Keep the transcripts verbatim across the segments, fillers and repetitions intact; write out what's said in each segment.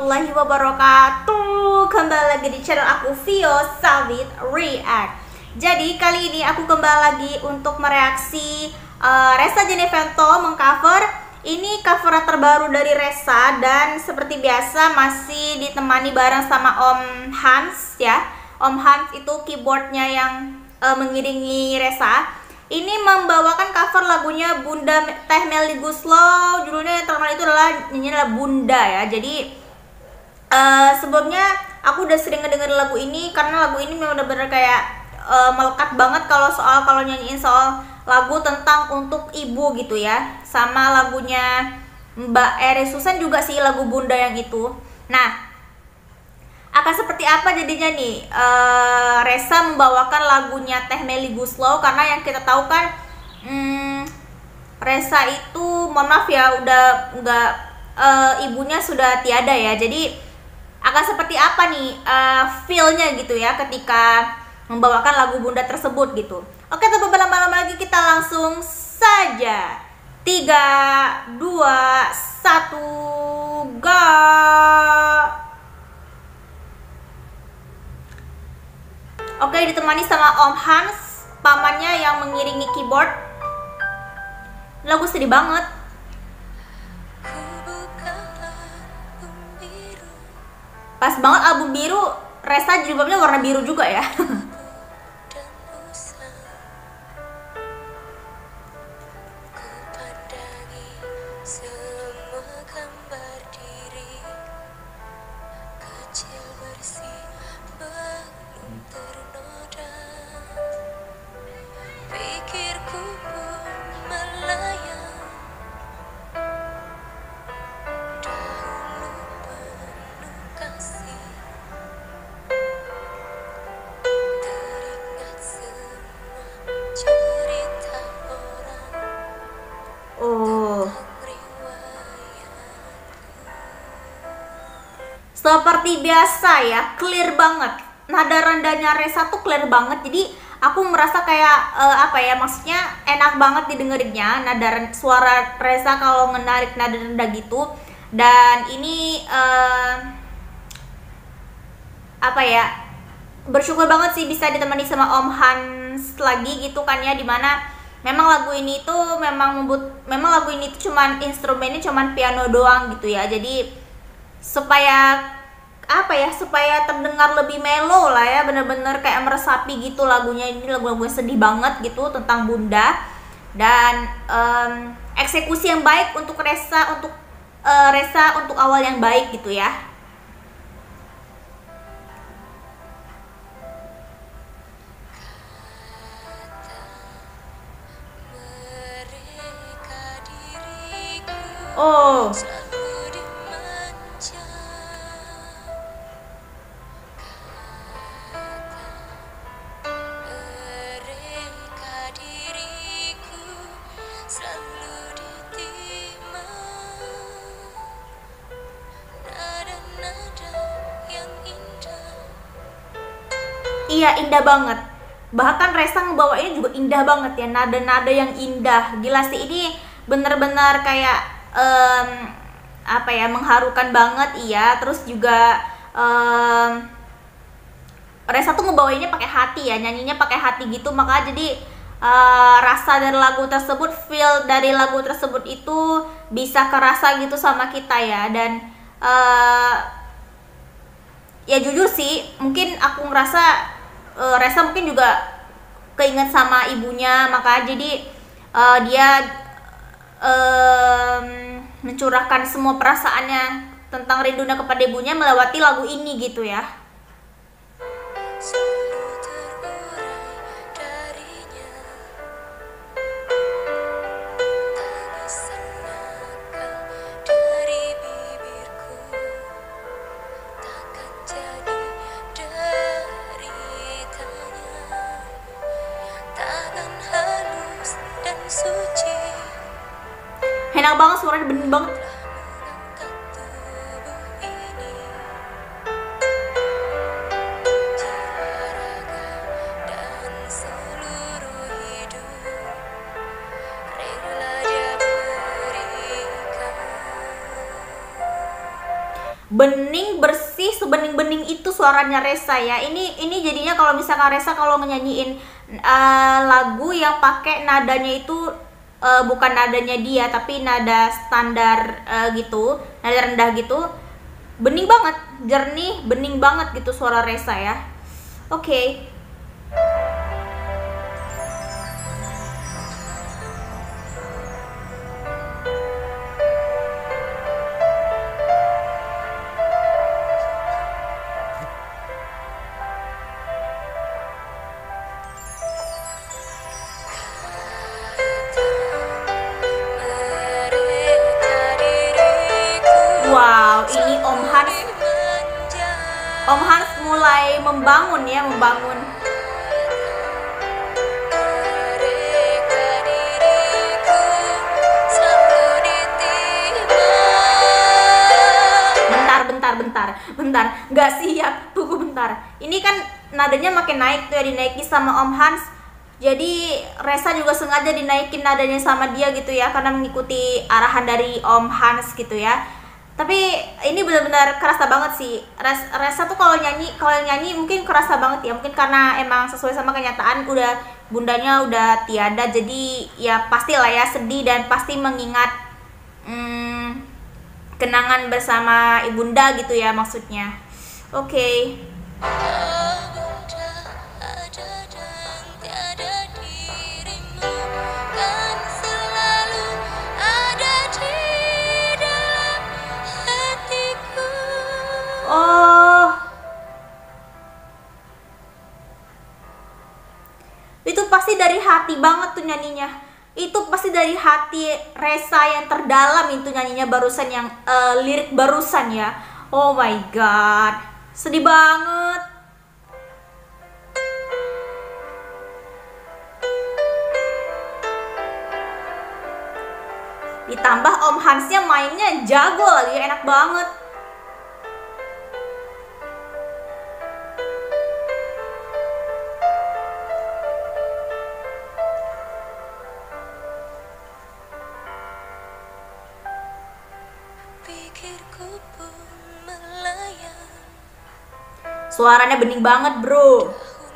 warahmatullahi wabarakatuh. Kembali lagi di channel aku, Vio Savit React. Jadi kali ini aku kembali lagi untuk mereaksi uh, Ressa Genevento mengcover. Ini cover terbaru dari Ressa, dan seperti biasa masih ditemani bareng sama Om Hans ya. Om Hans itu keyboardnya yang uh, mengiringi Ressa. Ini membawakan cover lagunya Bunda Teh Melly Goeslaw. Judulnya yang terkenal itu adalah ini adalah Bunda ya. Jadi uh, sebelumnya aku udah sering ngedengerin lagu ini karena lagu ini memang bener-bener kayak uh, melekat banget kalau soal kalau nyanyiin soal lagu tentang untuk ibu gitu ya. Sama lagunya Mbak Eri Susan juga sih, lagu Bunda yang itu. Nah, akan seperti apa jadinya nih uh, Ressa membawakan lagunya Teh Melly Goeslaw, karena yang kita tahu kan hmm, Ressa itu mohon maaf ya udah nggak uh, ibunya sudah tiada ya. Jadi akan seperti apa nih uh, feel-nya gitu ya ketika membawakan lagu Bunda tersebut gitu. Oke, tanpa berlama-lama lagi kita langsung saja. Tiga, dua, satu, go! Oke, ditemani sama Om Hans, pamannya yang mengiringi keyboard. Lagu sedih banget. Pas banget album biru, Ressa jilbabnya warna biru juga ya. Seperti biasa ya, clear banget. Nada rendahnya Ressa tuh clear banget. Jadi aku merasa kayak uh, apa ya, maksudnya enak banget didengerinnya. Nada suara Ressa kalau menarik nada rendah gitu. Dan ini uh, apa ya, bersyukur banget sih bisa ditemani sama Om Hans lagi gitu kan ya, dimana memang lagu ini tuh memang membut memang lagu ini tuh cuman instrumennya cuman piano doang gitu ya. Jadi supaya apa ya, supaya terdengar lebih mellow lah ya, bener-bener kayak meresapi gitu lagunya. Ini lagu-lagu sedih banget gitu tentang Bunda, dan um, eksekusi yang baik untuk Ressa, untuk uh, Ressa untuk awal yang baik gitu ya. Oh, iya, indah banget. Bahkan Ressa ngebawainnya juga indah banget ya, nada-nada yang indah. Gila sih, ini bener-bener kayak um, apa ya, mengharukan banget iya. Terus juga um, Ressa tuh ngebawainnya pakai hati ya, nyanyinya pakai hati gitu. Maka jadi uh, rasa dari lagu tersebut, feel dari lagu tersebut itu bisa kerasa gitu sama kita ya. Dan uh, ya jujur sih, mungkin aku ngerasa uh, Ressa mungkin juga keinget sama ibunya, maka jadi uh, dia um, mencurahkan semua perasaannya tentang rindunya kepada ibunya melewati lagu ini gitu ya. Enak banget, suaranya bening banget. bening bersih, sebening-bening itu suaranya Ressa ya. Ini ini jadinya kalau misalkan Ressa kalau nyanyiin uh, lagu yang pakai nadanya itu uh, bukan nadanya dia tapi nada standar uh, gitu, nada rendah gitu, bening banget, jernih, bening banget gitu suara Ressa ya. Oke. Okay. Wow, ini Om Hans. Om Hans mulai membangun ya, membangun. Bentar, bentar, bentar, bentar. Nggak siap, tunggu bentar. Ini kan nadanya makin naik tuh ya, dinaiki sama Om Hans. Jadi Ressa juga sengaja dinaikin nadanya sama dia gitu ya, karena mengikuti arahan dari Om Hans gitu ya. Tapi ini benar-benar kerasa banget sih. Ressa tuh kalau nyanyi, kalau nyanyi mungkin kerasa banget ya. Mungkin karena emang sesuai sama kenyataan, udah bundanya udah tiada, jadi ya pastilah ya sedih dan pasti mengingat hmm, kenangan bersama ibunda gitu ya maksudnya. Oke. Okay. Oh, itu pasti dari hati banget tuh nyanyinya. Itu pasti dari hati Ressa yang terdalam itu nyanyinya barusan, yang uh, lirik barusan ya. Oh my god, sedih banget. Ditambah Om Hansnya mainnya jago lagi, enak banget. Suaranya bening banget, bro.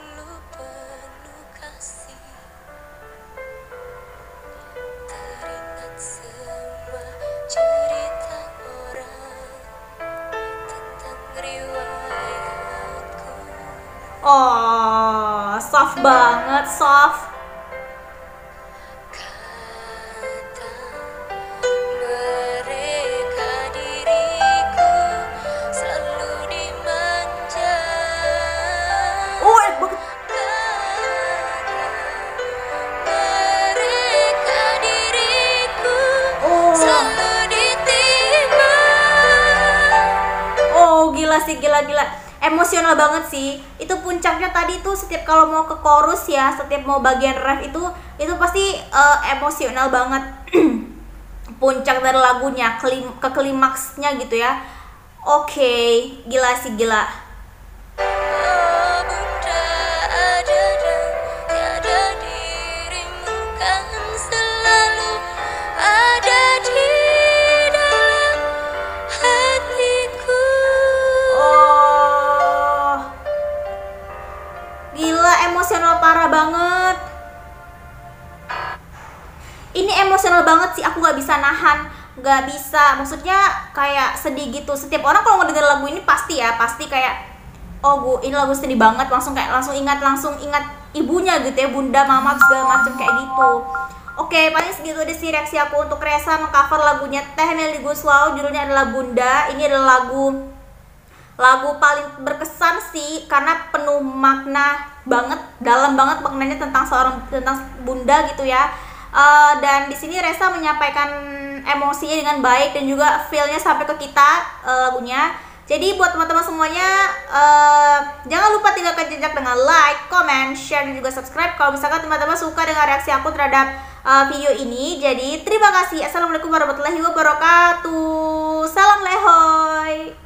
Oh, soft banget, soft. Gila sih, gila-gila emosional banget sih. Itu puncaknya tadi tuh, setiap kalau mau ke chorus ya, setiap mau bagian ref itu itu pasti uh, emosional banget. Puncak dari lagunya kelim ke klimaksnya gitu ya. Oke, okay, gila sih, gila. Emosional parah banget. Ini emosional banget sih, aku nggak bisa nahan, nggak bisa. Maksudnya kayak sedih gitu. Setiap orang kalau ngedenger lagu ini pasti ya, pasti kayak, oh bu, ini lagu sedih banget. Langsung kayak langsung ingat, langsung ingat ibunya gitu ya, bunda, mama segala macem kayak gitu. Oke, paling segitu aja sih reaksi aku untuk Ressa mengcover lagunya Teh Melly Goeslaw, judulnya adalah Bunda. Ini adalah lagu lagu paling berkesan sih, karena penuh makna banget, dalam banget maknanya tentang seorang, tentang bunda gitu ya. Uh, dan di sini Ressa menyampaikan emosinya dengan baik dan juga feel-nya sampai ke kita uh, lagunya. Jadi buat teman-teman semuanya, uh, jangan lupa tinggalkan jejak dengan like, comment, share, dan juga subscribe kalau misalkan teman-teman suka dengan reaksi aku terhadap uh, video ini. Jadi terima kasih. Assalamualaikum warahmatullahi wabarakatuh. Salam lehoy.